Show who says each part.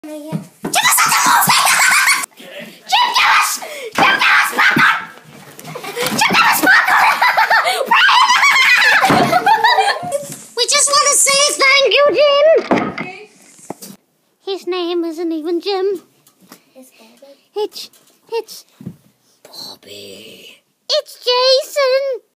Speaker 1: Give us something moving! Jim, give us! Jim, give us popcorn! Jim, give us popcorn! We just want to say thank you, Jim! His name isn't even Jim.
Speaker 2: It's Bobby.
Speaker 1: It's
Speaker 2: Bobby.
Speaker 1: It's Jason!